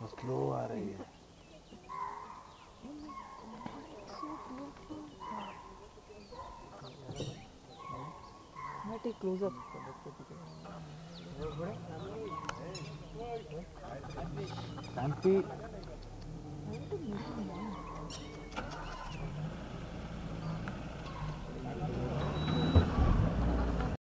Slow आ रही है। Take close up. शांति।